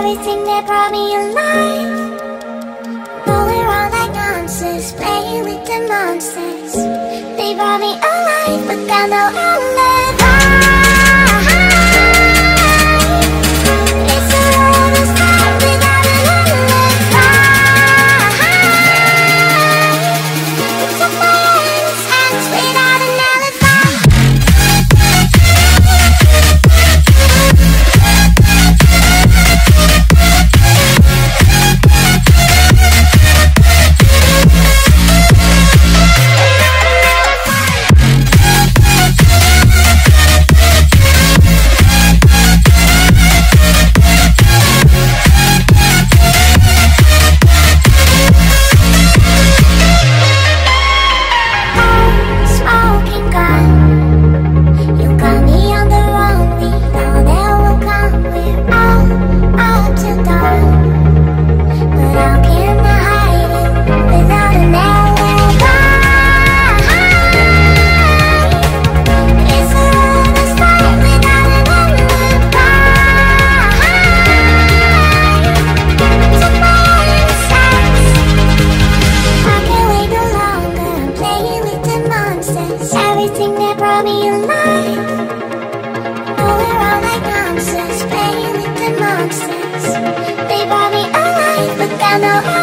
everything that brought me alive. Rolling around like monsters, playing with the monsters. They brought me alive, but got no alibi. It's a lover's fight without an alibi. It took my hands without an alibi. Everything that brought me alive. Rolling around like monsters, playing with the monsters. They brought me alive, but got no